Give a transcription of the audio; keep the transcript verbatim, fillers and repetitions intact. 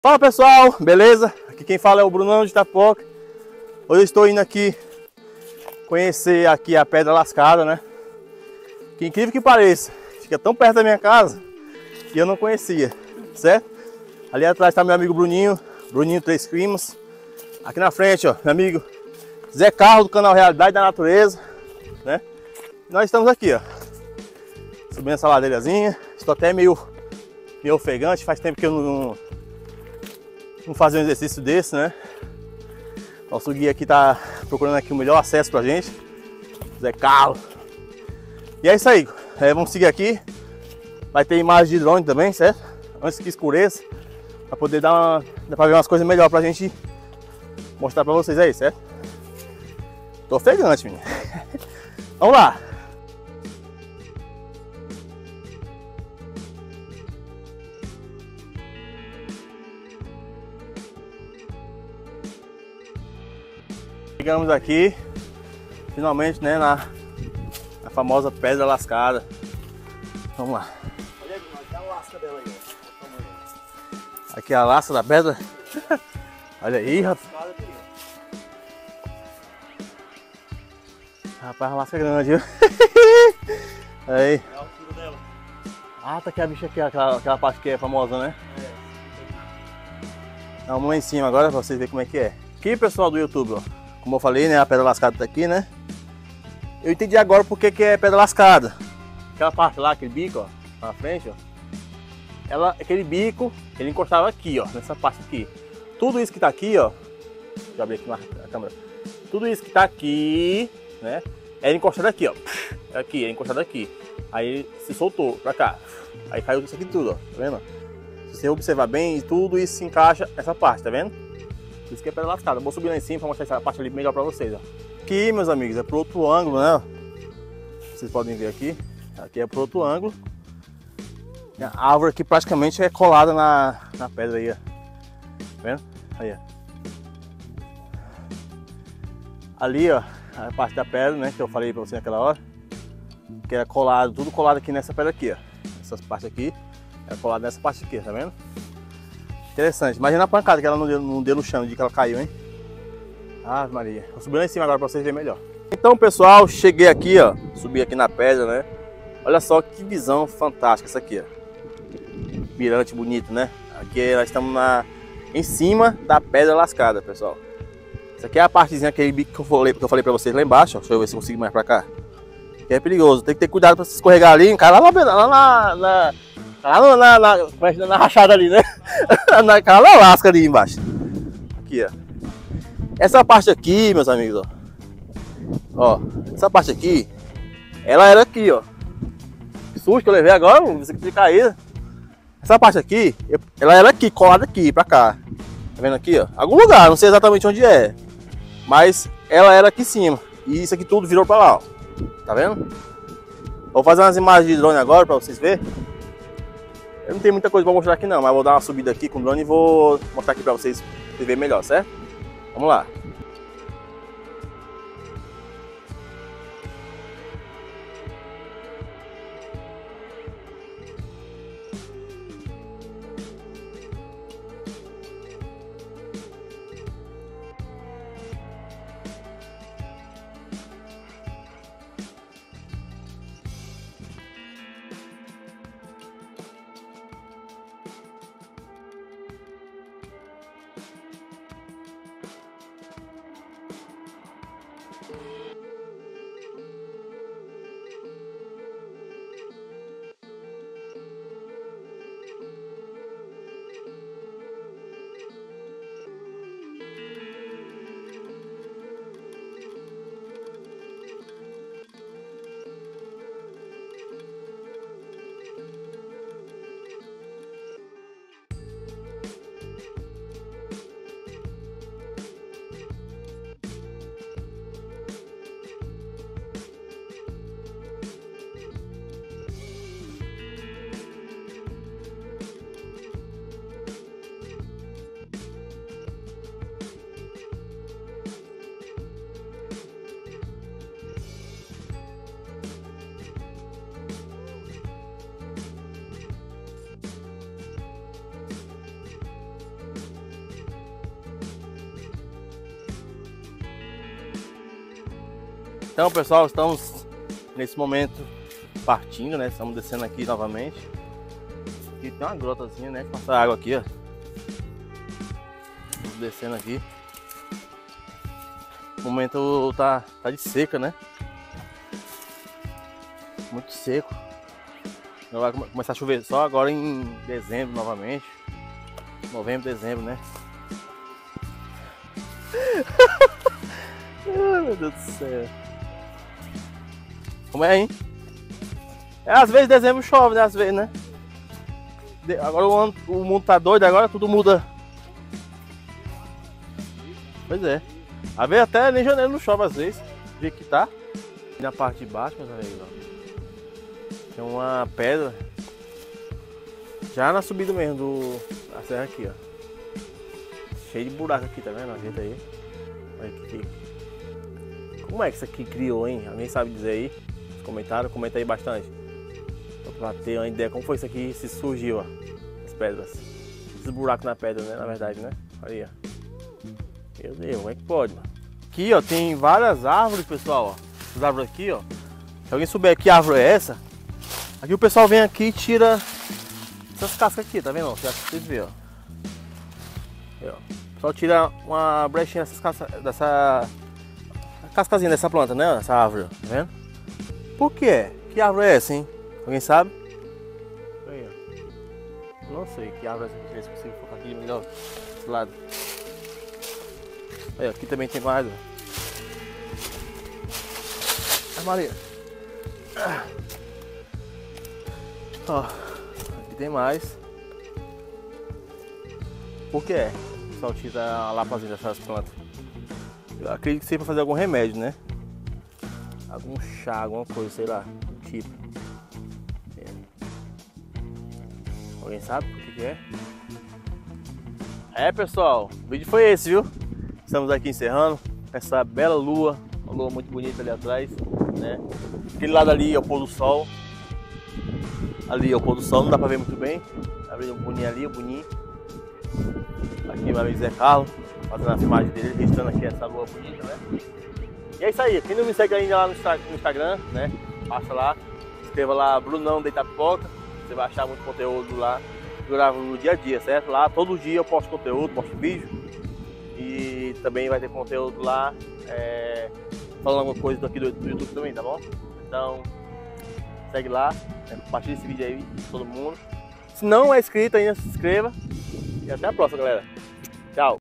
Fala pessoal, beleza? Aqui quem fala é o Brunão de Itapoca. Hoje eu estou indo aqui conhecer aqui a Pedra Lascada, né? Que incrível que pareça, fica tão perto da minha casa e eu não conhecia, certo? Ali atrás está meu amigo Bruninho, Bruninho Três Climas. Aqui na frente, ó, meu amigo Zé Carlos do canal Realidade da Natureza, né? E nós estamos aqui, ó, subindo essa ladeirazinha. Estou até meio, meio ofegante, faz tempo que eu não, não fazia um exercício desse, né? Nosso guia aqui tá procurando aqui o melhor acesso pra gente, Zé Carlos. E é isso aí, é, vamos seguir aqui. Vai ter imagem de drone também, certo? Antes que escureça, pra poder dar uma, dá pra ver umas coisas melhores pra gente mostrar pra vocês aí, certo? Tô ofegante, menino. Vamos lá! Chegamos aqui, finalmente, né, na, na famosa Pedra Lascada. Vamos lá. Olha aí, olha a lasca dela aí, ó. Aqui é a lasca da pedra. Olha aí, rapaz. Rapaz, a lasca é grande, viu? Aí. É a altura dela. Ah, tá aqui a bicha aqui, aquela, aquela parte que é famosa, né? É. Vamos lá em cima agora pra vocês verem como é que é. Aqui, pessoal do YouTube, ó. Como eu falei, né, a Pedra Lascada tá aqui, né? Eu entendi agora porque que é Pedra Lascada. Aquela parte lá, aquele bico, ó, na frente, ó. Ela, aquele bico, ele encostava aqui, ó, nessa parte aqui. Tudo isso que tá aqui, ó. Deixa eu abrir aqui a câmera. Tudo isso que tá aqui, né? Era encostado aqui, ó. Aqui, era encostado aqui. Aí se soltou pra cá. Aí caiu isso aqui tudo, ó. Tá vendo? Se você observar bem, tudo isso se encaixa nessa parte, tá vendo? Isso que é Pedra Lascada. Eu vou subir lá em cima para mostrar essa parte ali melhor para vocês, ó. Aqui, meus amigos, é pro outro ângulo, né? Vocês podem ver aqui. Aqui é pro outro ângulo. A árvore aqui praticamente é colada na, na pedra aí, ó. Tá vendo? Aí, ó. Ali, ó, a parte da pedra, né? Que eu falei para você naquela hora. Que era colado, tudo colado aqui nessa pedra aqui, ó. Essas partes aqui. É colado nessa parte aqui, tá vendo? Interessante. Imagina a pancada que ela não deu, não deu no chão, de que ela caiu, hein? Ah, Maria. Vou subir lá em cima agora para vocês verem melhor. Então, pessoal, cheguei aqui, ó. Subi aqui na pedra, né? Olha só que visão fantástica essa aqui, ó. Mirante bonito, né? Aqui nós estamos na, em cima da Pedra Lascada, pessoal. Essa aqui é a partezinha, aquele bico que eu falei, que eu falei para vocês lá embaixo, ó. Deixa eu ver se eu consigo mais para cá. Que é perigoso. Tem que ter cuidado para se escorregar ali, cai lá, lá, lá na... na Lá na, na, na, na rachada ali, né? Naquela lasca ali embaixo. Aqui, ó. Essa parte aqui, meus amigos, ó. Ó, essa parte aqui, ela era aqui, ó. Que susto que eu levei agora, você que cair. Essa parte aqui, ela era aqui, colada aqui, pra cá. Tá vendo aqui, ó? Algum lugar, não sei exatamente onde é. Mas ela era aqui em cima. E isso aqui tudo virou pra lá, ó. Tá vendo? Vou fazer umas imagens de drone agora pra vocês verem. Eu não tenho muita coisa para mostrar aqui não, mas vou dar uma subida aqui com o drone e vou mostrar aqui para vocês verem melhor, certo? Vamos lá. Então, pessoal, estamos nesse momento partindo, né? Estamos descendo aqui novamente. Aqui tem uma grotazinha, né? Passa água aqui, ó. Estamos descendo aqui. O momento tá, tá de seca, né? Muito seco. Vai começar a chover só agora em dezembro novamente. Novembro, dezembro, né? Ai, meu Deus do céu. Como é, hein? É, às vezes dezembro chove, né? Às vezes, né? De... Agora o, ano, o mundo tá doido, agora tudo muda. Pois é. Às vezes até nem janeiro não chove, às vezes. Vê que tá. E na parte de baixo, meus amigos, ó, tem uma pedra. Já na subida mesmo do... da serra aqui, ó. Cheio de buraco aqui, tá vendo? A gente aí. Olha aqui. Como é que isso aqui criou, hein? Alguém sabe dizer aí? Nos comentários, comenta aí bastante. Pra ter uma ideia como foi isso aqui se surgiu, ó. As pedras. Esses buracos na pedra, né? Na verdade, né? Olha aí, ó. Meu Deus, como é que pode, mano? Aqui, ó, tem várias árvores, pessoal, ó. Essas árvores aqui, ó. Se alguém souber que árvore é essa, aqui o pessoal vem aqui e tira essas cascas aqui, tá vendo? Vocês verem, ó. Aí, ó. O pessoal tira uma brechinha dessas cascas, dessa cascazinha dessa planta, né? Essa árvore, ó. Tá vendo? Por quê? Que árvore é essa, hein? Alguém sabe? Aí, ó. Não sei que árvore é essa. Deixa eu ver se consigo focar aqui melhor desse lado. Aí, aqui também tem mais. Ai, Maria. Ó, aqui tem mais. Por que é? O pessoal tira a lapazinha dessas plantas. Eu acredito que seja para fazer algum remédio, né? Algum chá, alguma coisa, sei lá, do tipo. É. Alguém sabe o que, que é? É, pessoal, o vídeo foi esse, viu? Estamos aqui encerrando essa bela lua, uma lua muito bonita ali atrás, né? Aquele lado ali é o pôr do sol. Ali é o pôr do sol, não dá pra ver muito bem. Tá vendo o boninho ali, o boninho. Aqui meu amigo Zé Carlos, fazendo a filmagem dele, registrando aqui essa lua bonita, né? E é isso aí, quem não me segue ainda lá no Instagram, né? Passa lá, escreva lá Brunão da Itapipoca, você vai achar muito conteúdo lá. Eu gravo no dia a dia, certo? Lá todo dia eu posto conteúdo, posto vídeo. E também vai ter conteúdo lá, é, falando alguma coisa aqui do, do YouTube também, tá bom? Então, segue lá, né? Compartilha esse vídeo aí com todo mundo. Se não é inscrito ainda, se inscreva. E até a próxima, galera. Tchau!